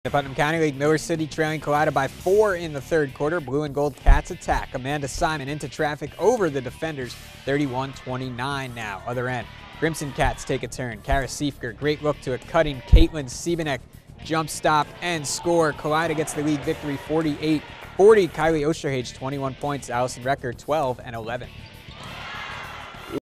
The Putnam County League, Miller City trailing Kalida by 4 in the third quarter. Blue and gold Cats attack. Amanda Simon into traffic over the defenders, 31-29 now. Other end, Crimson Cats take a turn. Kara Siefker, great look to a cutting Caitlin Siebenek. Jump stop and score. Kalida gets the league victory 48-40. Kylie Osterhage, 21 points. Allison Recker, 12 and 11.